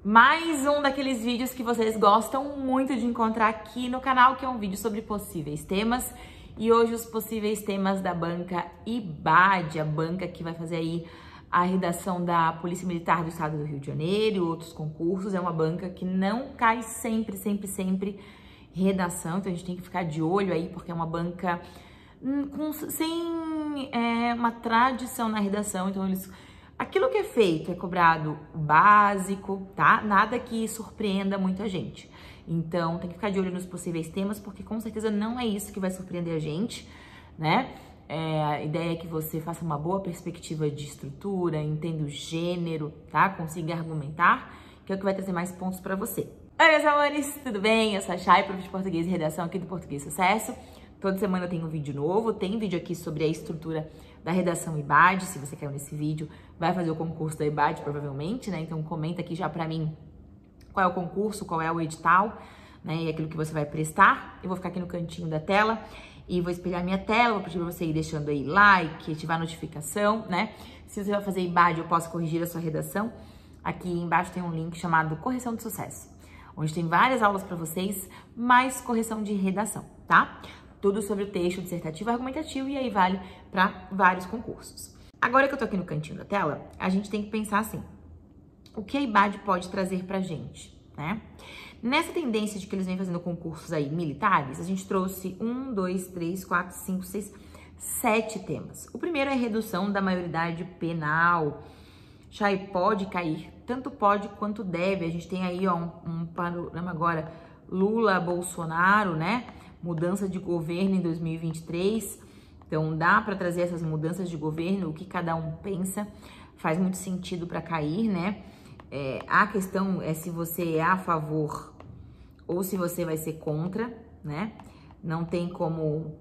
Mais um daqueles vídeos que vocês gostam muito de encontrar aqui no canal, que é um vídeo sobre possíveis temas. E hoje os possíveis temas da banca IBAD, a banca que vai fazer aí a redação da Polícia Militar do Estado do Rio de Janeiro e outros concursos. É uma banca que não cai sempre redação, então a gente tem que ficar de olho aí, porque é uma banca sem uma tradição na redação, então aquilo que é feito é cobrado básico, tá? Nada que surpreenda muita gente. Então, tem que ficar de olho nos possíveis temas, porque com certeza não é isso que vai surpreender a gente, né? A ideia é que você faça uma boa perspectiva de estrutura, entenda o gênero, tá? Consiga argumentar, que é o que vai trazer mais pontos pra você. Oi, meus amores, tudo bem? Eu sou a Chay, prof de português e redação aqui do Português Sucesso. Toda semana tem um vídeo novo, tem vídeo aqui sobre a estrutura da redação IBAD. Se você caiu nesse vídeo, vai fazer o concurso da IBAD, provavelmente, né? Então comenta aqui já pra mim qual é o concurso, qual é o edital, né? E aquilo que você vai prestar. Eu vou ficar aqui no cantinho da tela e vou espelhar minha tela, vou pedir pra você ir deixando aí like, ativar a notificação, né? Se você vai fazer IBAD, eu posso corrigir a sua redação. Aqui embaixo tem um link chamado Correção de Sucesso, onde tem várias aulas pra vocês, mais correção de redação, tá? Tudo sobre o texto dissertativo e argumentativo, e aí vale para vários concursos. Agora que eu tô aqui no cantinho da tela, a gente tem que pensar assim, o que a IBAD pode trazer pra gente, né? Nessa tendência de que eles vêm fazendo concursos aí militares, a gente trouxe 1, 2, 3, 4, 5, 6, 7 temas. O primeiro é a redução da maioridade penal. Chay, pode cair, tanto pode quanto deve. A gente tem aí, ó, um panorama agora, Lula, Bolsonaro, né? Mudança de governo em 2023, então dá para trazer essas mudanças de governo, o que cada um pensa, faz muito sentido para cair, né? A questão é se você é a favor ou se você vai ser contra, né? Não tem como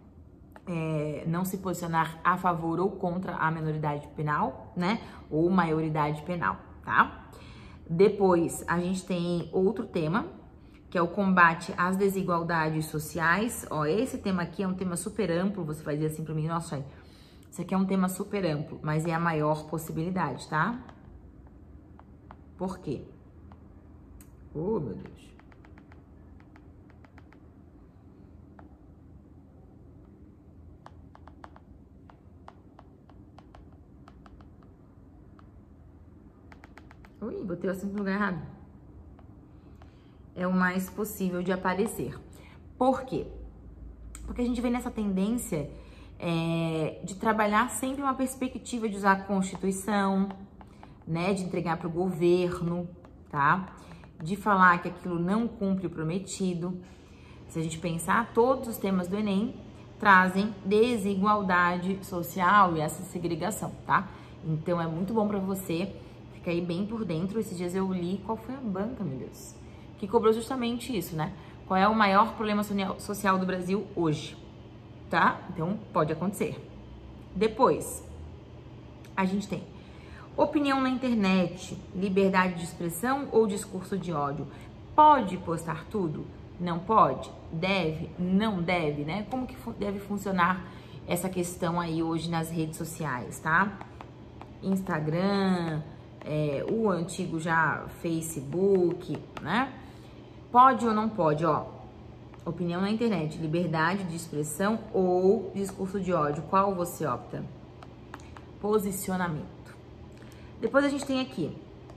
não se posicionar a favor ou contra a minoridade penal, né? Ou maioridade penal, tá? Depois a gente tem outro tema, que é o combate às desigualdades sociais. Ó, esse tema aqui é um tema super amplo, você vai dizer assim pra mim, nossa, isso aqui é um tema super amplo, mas é a maior possibilidade, tá? Por quê? Oh, meu Deus. Ui, botei o assunto no lugar errado. É o mais possível de aparecer. Por quê? Porque a gente vem nessa tendência de trabalhar sempre uma perspectiva de usar a Constituição, né? De entregar para o governo, tá? De falar que aquilo não cumpre o prometido. Se a gente pensar, todos os temas do Enem trazem desigualdade social e essa segregação, tá? Então é muito bom para você ficar aí bem por dentro. Esses dias eu li qual foi a banca, meu Deus, que cobrou justamente isso, né? Qual é o maior problema social do Brasil hoje, tá? Então, pode acontecer. Depois, a gente tem opinião na internet, liberdade de expressão ou discurso de ódio. Pode postar tudo? Não pode? Deve? Não deve, né? Como que deve funcionar essa questão aí hoje nas redes sociais, tá? Instagram, o antigo já Facebook, né? Pode ou não pode, ó, opinião na internet, liberdade de expressão ou discurso de ódio, qual você opta? Posicionamento. Depois a gente tem aqui,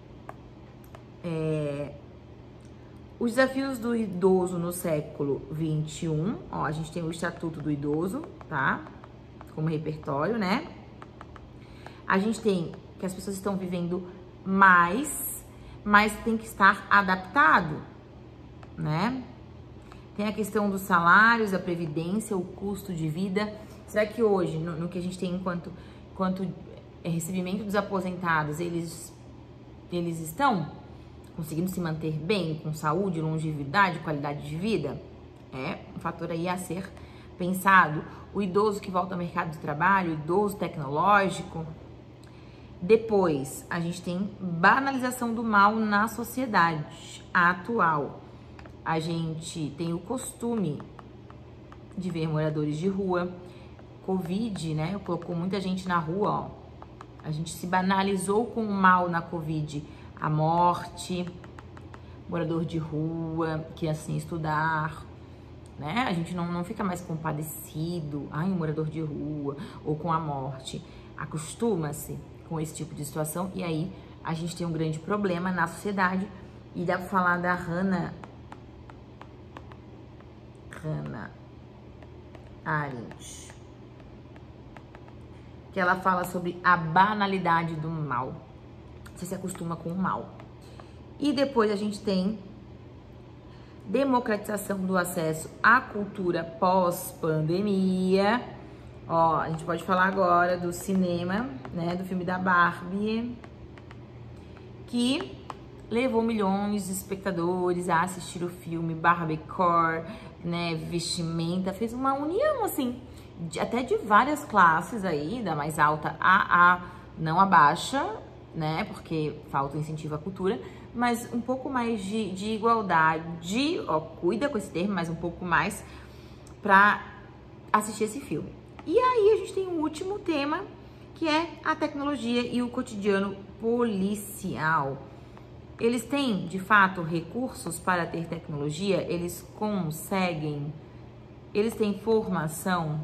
os desafios do idoso no século XXI, ó, a gente tem o Estatuto do Idoso, tá? Como repertório, né? A gente tem que as pessoas estão vivendo mais, mas tem que estar adaptado, né? Tem a questão dos salários, a previdência, o custo de vida. Será que hoje, no que a gente tem enquanto recebimento dos aposentados, eles estão conseguindo se manter bem, com saúde, longevidade, qualidade de vida? É um fator aí a ser pensado. O idoso que volta ao mercado de trabalho, o idoso tecnológico. Depois, a gente tem banalização do mal na sociedade atual. A gente tem o costume de ver moradores de rua. Covid, né? Colocou muita gente na rua, ó. A gente se banalizou com o mal na Covid. a morte, morador de rua, criança sem estudar, né? A gente não fica mais compadecido, um morador de rua ou com a morte. Acostuma-se com esse tipo de situação e aí a gente tem um grande problema na sociedade. E dá pra falar da Hannah Arendt, que ela fala sobre a banalidade do mal. Você se acostuma com o mal. E depois a gente tem democratização do acesso à cultura pós-pandemia. Ó, a gente pode falar agora do cinema, né, do filme da Barbie, que levou milhões de espectadores a assistir o filme Barbiecore, né, vestimenta, fez uma união, assim, até de várias classes aí, da mais alta a não a baixa, né, porque falta incentivo à cultura, mas um pouco mais de igualdade, ó, cuida com esse termo, mas um pouco mais pra assistir esse filme. E aí a gente tem um último tema, que é a tecnologia e o cotidiano policial. Eles têm, de fato, recursos para ter tecnologia? Eles conseguem? Eles têm formação?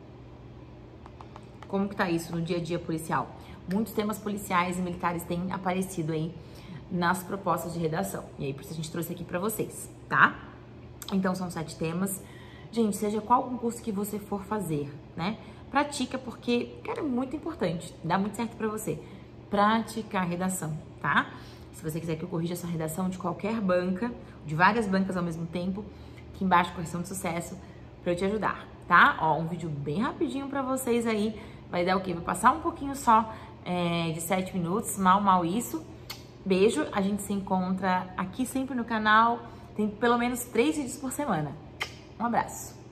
Como que tá isso no dia a dia policial? Muitos temas policiais e militares têm aparecido aí nas propostas de redação. E aí, por isso a gente trouxe aqui para vocês, tá? Então, são 7 temas. Gente, seja qual concurso que você for fazer, né? Pratica, porque, cara, é muito importante. Dá muito certo para você. Praticar a redação, tá? Se você quiser que eu corrija essa redação de qualquer banca, de várias bancas ao mesmo tempo, aqui embaixo, correção de sucesso, para eu te ajudar, tá? Ó, um vídeo bem rapidinho para vocês aí. Vai dar o quê? Vai passar um pouquinho só de 7 minutos, mal isso. Beijo, a gente se encontra aqui sempre no canal. Tem pelo menos 3 vídeos por semana. Um abraço.